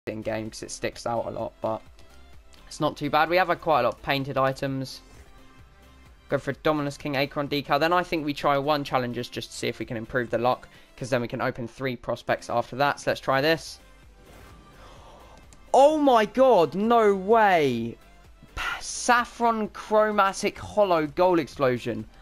in game because it sticks out a lot, but it's not too bad. We have quite a lot of painted items. Go for a Dominus King Acorn decal. Then I think we try 1 challenges just to see if we can improve the luck, because then we can open 3 prospects after that. So let's try this. Oh my god, no way. Saffron Chromatic Hollow Gold Explosion.